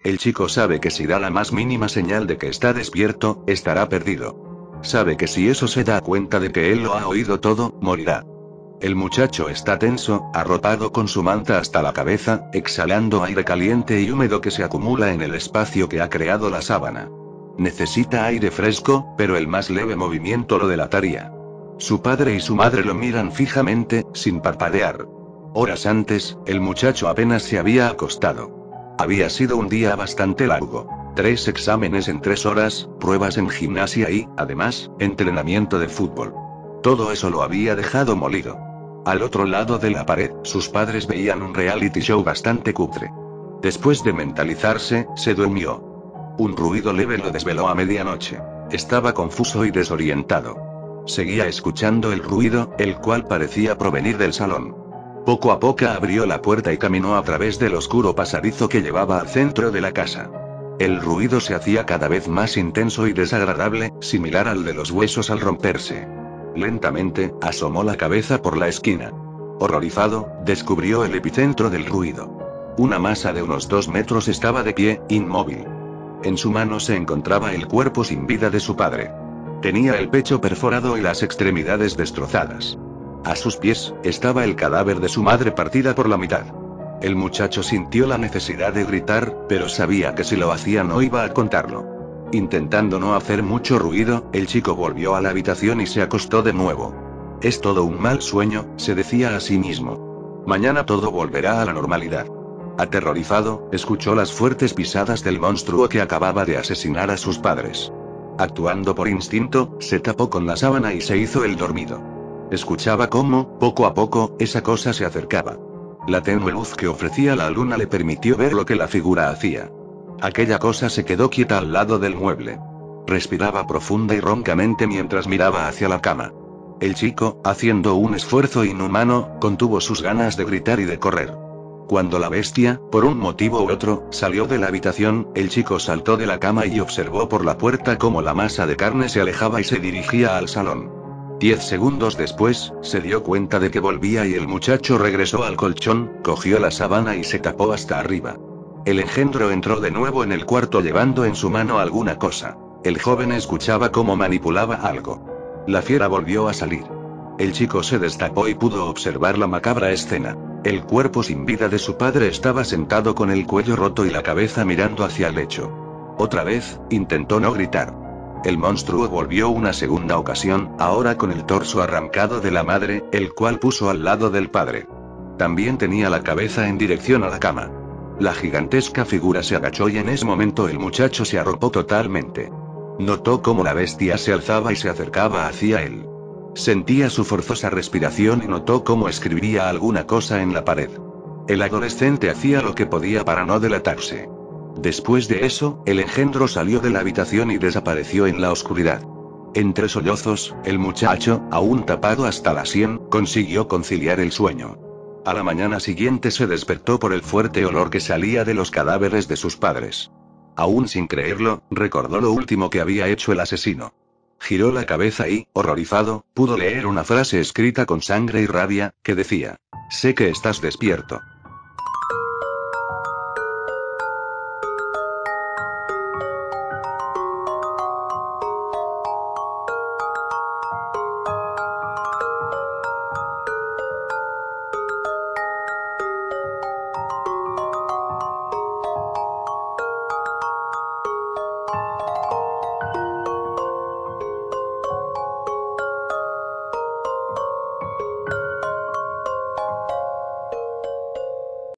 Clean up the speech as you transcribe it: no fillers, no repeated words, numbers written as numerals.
El chico sabe que si da la más mínima señal de que está despierto, estará perdido. Sabe que si eso se da cuenta de que él lo ha oído todo, morirá. El muchacho está tenso, arropado con su manta hasta la cabeza, exhalando aire caliente y húmedo que se acumula en el espacio que ha creado la sábana. Necesita aire fresco, pero el más leve movimiento lo delataría. Su padre y su madre lo miran fijamente, sin parpadear. Horas antes, el muchacho apenas se había acostado. Había sido un día bastante largo. 3 exámenes en 3 horas, pruebas en gimnasia y, además, entrenamiento de fútbol. Todo eso lo había dejado molido. Al otro lado de la pared, sus padres veían un reality show bastante cutre. Después de mentalizarse, se durmió. Un ruido leve lo desveló a medianoche. Estaba confuso y desorientado. Seguía escuchando el ruido, el cual parecía provenir del salón. Poco a poco abrió la puerta y caminó a través del oscuro pasadizo que llevaba al centro de la casa. El ruido se hacía cada vez más intenso y desagradable, similar al de los huesos al romperse. Lentamente, asomó la cabeza por la esquina. Horrorizado, descubrió el epicentro del ruido. Una masa de unos 2 metros estaba de pie, inmóvil. En su mano se encontraba el cuerpo sin vida de su padre. Tenía el pecho perforado y las extremidades destrozadas. A sus pies, estaba el cadáver de su madre partida por la mitad. El muchacho sintió la necesidad de gritar, pero sabía que si lo hacía no iba a contarlo. Intentando no hacer mucho ruido, el chico volvió a la habitación y se acostó de nuevo. Es todo un mal sueño, se decía a sí mismo. Mañana todo volverá a la normalidad. Aterrorizado, escuchó las fuertes pisadas del monstruo que acababa de asesinar a sus padres. Actuando por instinto, se tapó con la sábana y se hizo el dormido. Escuchaba cómo, poco a poco, esa cosa se acercaba. La tenue luz que ofrecía la luna le permitió ver lo que la figura hacía. Aquella cosa se quedó quieta al lado del mueble. Respiraba profunda y roncamente mientras miraba hacia la cama. El chico, haciendo un esfuerzo inhumano, contuvo sus ganas de gritar y de correr. Cuando la bestia, por un motivo u otro, salió de la habitación, el chico saltó de la cama y observó por la puerta cómo la masa de carne se alejaba y se dirigía al salón. 10 segundos después, se dio cuenta de que volvía y el muchacho regresó al colchón, cogió la sábana y se tapó hasta arriba. El engendro entró de nuevo en el cuarto llevando en su mano alguna cosa. El joven escuchaba cómo manipulaba algo. La fiera volvió a salir. El chico se destapó y pudo observar la macabra escena. El cuerpo sin vida de su padre estaba sentado con el cuello roto y la cabeza mirando hacia el lecho. Otra vez, intentó no gritar. El monstruo volvió una segunda ocasión, ahora con el torso arrancado de la madre, el cual puso al lado del padre. También tenía la cabeza en dirección a la cama. La gigantesca figura se agachó y en ese momento el muchacho se arropó totalmente. Notó cómo la bestia se alzaba y se acercaba hacia él. Sentía su forzosa respiración y notó cómo escribía alguna cosa en la pared. El adolescente hacía lo que podía para no delatarse. Después de eso, el engendro salió de la habitación y desapareció en la oscuridad. Entre sollozos, el muchacho, aún tapado hasta la sien, consiguió conciliar el sueño. A la mañana siguiente se despertó por el fuerte olor que salía de los cadáveres de sus padres. Aún sin creerlo, recordó lo último que había hecho el asesino. Giró la cabeza y, horrorizado, pudo leer una frase escrita con sangre y rabia, que decía: «Sé que estás despierto».